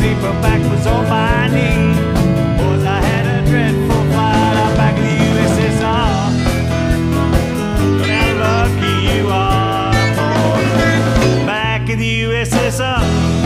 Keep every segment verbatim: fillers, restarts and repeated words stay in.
paperback was on my knee. Boys, I had a dreadful flight out back in the U S S R. Look how lucky you are, boy, back in the U S S R.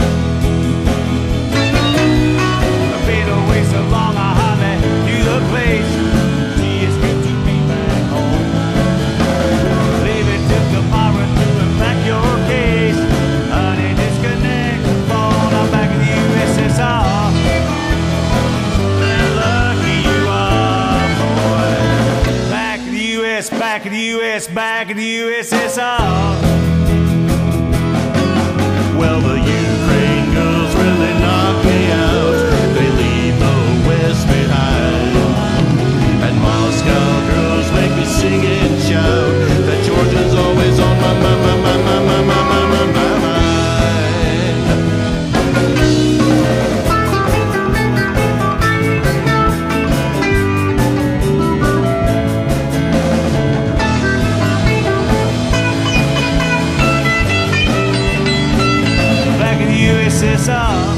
I've been away so long I hardly knew the place. Gee, it's good to be back home. Leave it to tomorrow to unpack your case. Honey, disconnect the phone. I'm back in the U S S R. And lucky you are, boy, back in the U S, back in the U S, back in the U S S R. Well, the Ukraine girls really knock me out. They leave the West behind. And Moscow girls make me sing and shout that Georgia's always on my, my, my, my, my, my, my, my, my, my mind. Back in the U S S R.